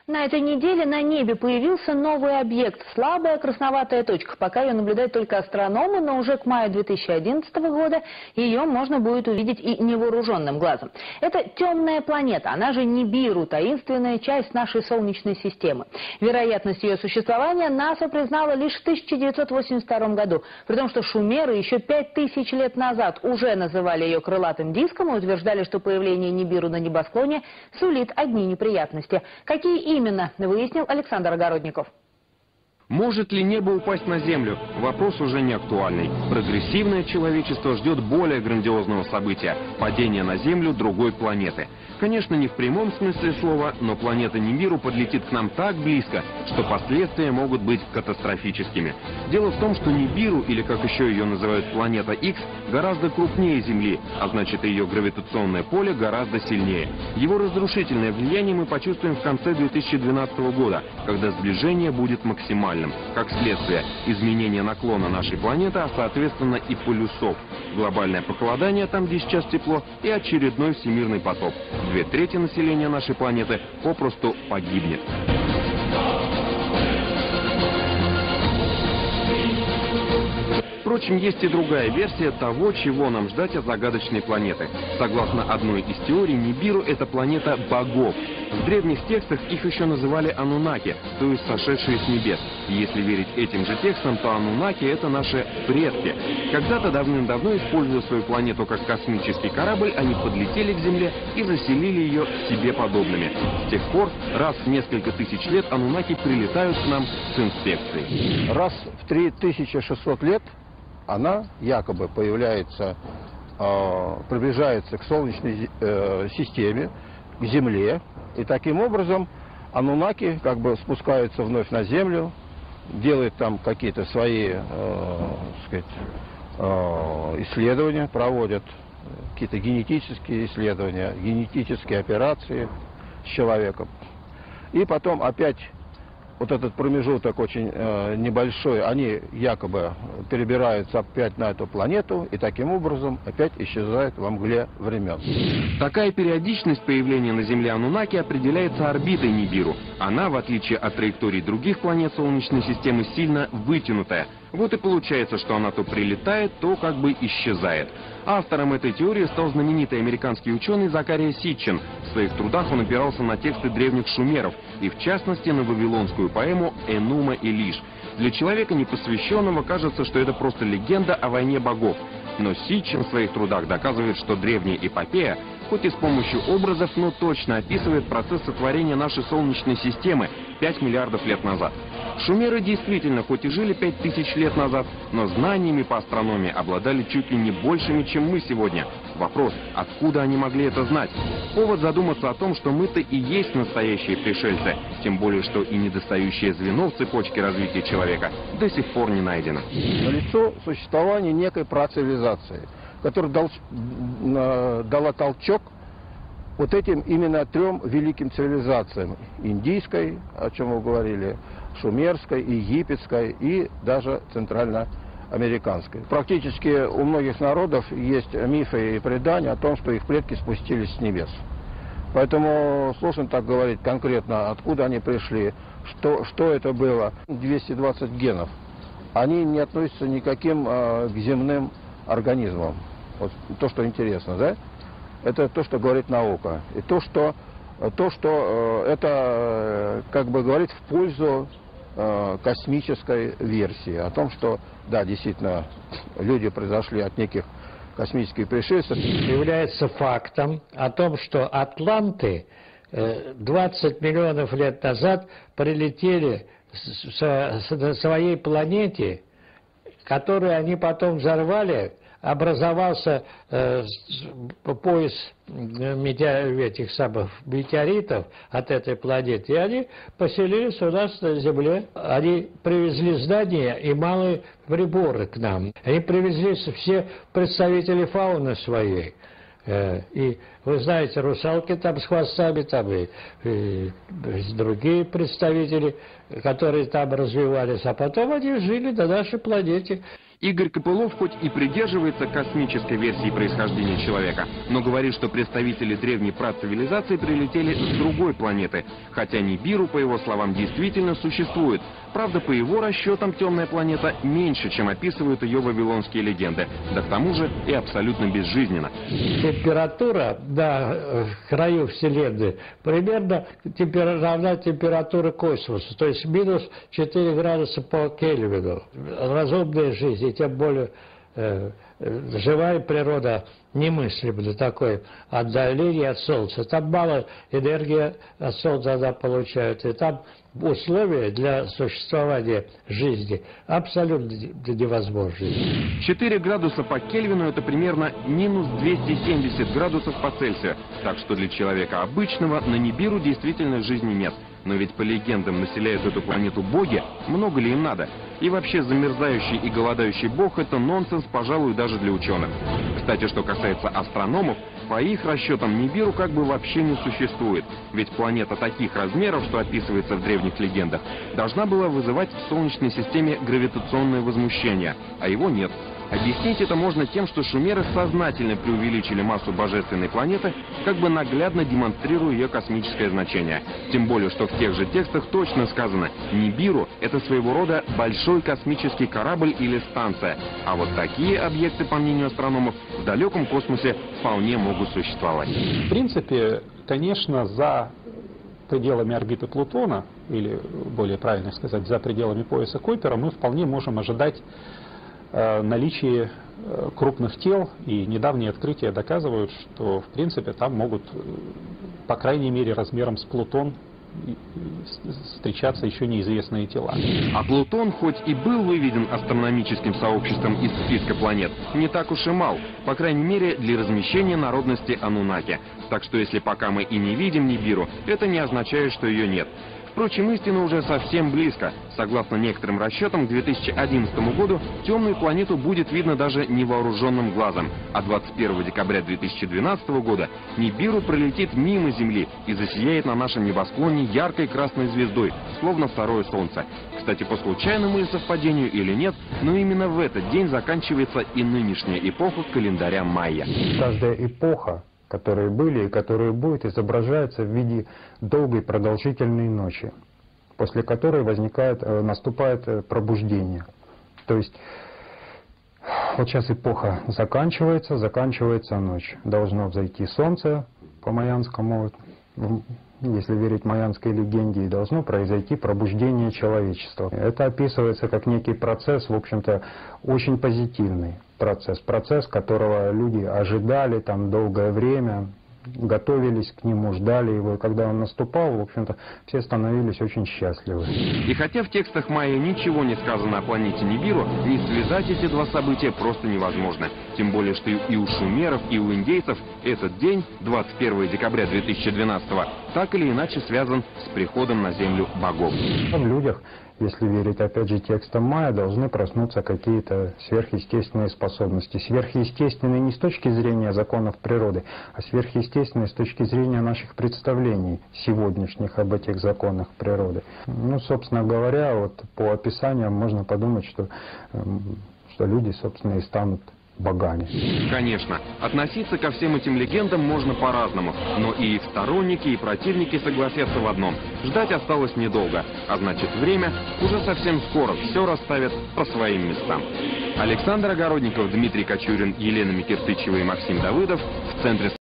На этой неделе на небе появился новый объект – слабая красноватая точка. Пока ее наблюдают только астрономы, но уже к маю 2011 года ее можно будет увидеть и невооруженным глазом. Это темная планета, она же Нибиру, таинственная часть нашей Солнечной системы. Вероятность ее существования НАСА признала лишь в 1982 году, при том, что шумеры еще 5000 лет назад уже называли ее крылатым диском и утверждали, что появление Нибиру на небосклоне сулит одни неприятности. Какие именно, выяснил Александр Огородников. Может ли небо упасть на Землю? Вопрос уже не актуальный. Прогрессивное человечество ждет более грандиозного события – падения на Землю другой планеты. Конечно, не в прямом смысле слова, но планета Нибиру подлетит к нам так близко, что последствия могут быть катастрофическими. Дело в том, что Нибиру, или как еще ее называют планета Х, гораздо крупнее Земли, а значит ее гравитационное поле гораздо сильнее. Его разрушительное влияние мы почувствуем в конце 2012 года, когда сближение будет максимальным. Как следствие, изменение наклона нашей планеты, а соответственно и полюсов. Глобальное похолодание там, где сейчас тепло, и очередной всемирный потоп. 2/3 населения нашей планеты попросту погибнет. Впрочем, есть и другая версия того, чего нам ждать от загадочной планеты. Согласно одной из теорий, Нибиру – это планета богов. В древних текстах их еще называли Анунаки, то есть сошедшие с небес. И если верить этим же текстам, то Анунаки – это наши предки. Когда-то давным-давно, используя свою планету как космический корабль, они подлетели к Земле и заселили ее себе подобными. С тех пор, раз в несколько тысяч лет Анунаки прилетают к нам с инспекцией. Раз в 3600 лет она якобы появляется, приближается к Солнечной системе, к Земле. И таким образом Анунаки как бы спускаются вновь на Землю, делают там какие-то свои исследования, проводят какие-то генетические исследования, генетические операции с человеком. И потом опять вот этот промежуток очень небольшой, они якобы перебираются опять на эту планету и таким образом опять исчезают во мгле времен. Такая периодичность появления на Земле Анунаки определяется орбитой Нибиру. Она, в отличие от траекторий других планет Солнечной системы, сильно вытянутая. Вот и получается, что она то прилетает, то как бы исчезает. Автором этой теории стал знаменитый американский ученый Закария Ситчин. В своих трудах он опирался на тексты древних шумеров, и в частности на вавилонскую поэму «Энума Элиш». Для человека непосвященного кажется, что это просто легенда о войне богов. Но Ситчин в своих трудах доказывает, что древняя эпопея, хоть и с помощью образов, но точно описывает процесс сотворения нашей Солнечной системы 5 миллиардов лет назад. Шумеры действительно хоть и жили 5000 лет назад, но знаниями по астрономии обладали чуть ли не большими, чем мы сегодня. Вопрос, откуда они могли это знать? Повод задуматься о том, что мы-то и есть настоящие пришельцы, тем более, что и недостающее звено в цепочке развития человека до сих пор не найдено. Налицо существование некой процивилизации, которая дала толчок вот этим именно 3 великим цивилизациям. Индийской, о чем вы говорили, шумерской, египетской и даже центральноамериканской. Практически у многих народов есть мифы и предания о том, что их предки спустились с небес. Поэтому сложно так говорить конкретно, откуда они пришли, что это было. 220 генов. Они не относятся никаким к земным организмам. Вот то, что интересно, да? Это то, что говорит наука. И то, что это как бы говорит в пользу космической версии. О том, что, да, действительно, люди произошли от неких космических пришельцев. Является фактом о том, что атланты 20 миллионов лет назад прилетели на своей планете, которую они потом взорвали. Образовался пояс этих самых метеоритов от этой планеты, и они поселились у нас на Земле. Они привезли знания и малые приборы к нам. Они привезли все представители фауны своей. И вы знаете, русалки там с хвостами, там и другие представители, которые там развивались, а потом они жили на нашей планете. Игорь Копылов хоть и придерживается космической версии происхождения человека, но говорит, что представители древней працивилизации прилетели с другой планеты, хотя Нибиру, по его словам, действительно существует. Правда, по его расчетам, темная планета меньше, чем описывают ее вавилонские легенды, да к тому же и абсолютно безжизненна. Температура на краю Вселенной примерно равна температуре космоса, то есть минус 4 градуса по Кельвину. Разумная жизнь, и тем более живая природа немыслима до такой отдаления от Солнца. Там мало энергии от Солнца она получает, и там условия для существования жизни абсолютно невозможны. 4 градуса по Кельвину – это примерно минус 270 градусов по Цельсию. Так что для человека обычного на Нибиру действительно жизни нет. Но ведь по легендам населяют эту планету боги, много ли им надо? И вообще замерзающий и голодающий бог – это нонсенс, пожалуй, даже для ученых. Кстати, что касается астрономов, по их расчетам Нибиру как бы вообще не существует. Ведь планета таких размеров, что описывается в древних легендах, должна была вызывать в Солнечной системе гравитационное возмущение, а его нет. Объяснить это можно тем, что шумеры сознательно преувеличили массу божественной планеты, как бы наглядно демонстрируя ее космическое значение. Тем более, что в тех же текстах точно сказано, Нибиру – это своего рода большой космический корабль или станция. А вот такие объекты, по мнению астрономов, в далеком космосе вполне могут существовать. В принципе, конечно, за пределами орбиты Плутона, или более правильно сказать, за пределами пояса Койпера, мы вполне можем ожидать наличие крупных тел, и недавние открытия доказывают, что в принципе там могут, по крайней мере, размером с Плутон встречаться еще неизвестные тела. А Плутон, хоть и был выведен астрономическим сообществом из списка планет, не так уж и мал, по крайней мере для размещения народности Анунаки. Так что если пока мы и не видим Нибиру, это не означает, что ее нет. Впрочем, истина уже совсем близко. Согласно некоторым расчетам, к 2011 году темную планету будет видно даже невооруженным глазом, а 21 декабря 2012 года Нибиру пролетит мимо Земли и засияет на нашем небосклоне яркой красной звездой, словно второе Солнце. Кстати, по случайному ли совпадению или нет, но именно в этот день заканчивается и нынешняя эпоха календаря майя. Каждая эпоха, которые были и которые будут, изображается в виде долгой продолжительной ночи, после которой наступает пробуждение. То есть вот сейчас эпоха заканчивается ночь. Должно взойти солнце по майянскому, если верить майянской легенде, и должно произойти пробуждение человечества. Это описывается как некий процесс, в общем-то, очень позитивный. Процесс, которого люди ожидали там долгое время, готовились к нему, ждали его, и когда он наступал, в общем-то, все становились очень счастливы. И хотя в текстах майя ничего не сказано о планете Нибиру, не связать эти два события просто невозможно. Тем более, что и у шумеров, и у индейцев этот день, 21 декабря 2012, так или иначе связан с приходом на Землю богов. В людях, если верить опять же текстам майя, должны проснуться какие-то сверхъестественные способности. Сверхъестественные не с точки зрения законов природы, а сверхъестественные с точки зрения наших представлений сегодняшних об этих законах природы. Ну, собственно говоря, вот по описаниям можно подумать, что люди, собственно, и станут богами. Конечно, относиться ко всем этим легендам можно по-разному, но и сторонники, и противники согласятся в одном. Ждать осталось недолго, а значит время уже совсем скоро все расставят по своим местам. Александр Огородников, Дмитрий Кочурин, Елена Микиртычева и Максим Давыдов в центре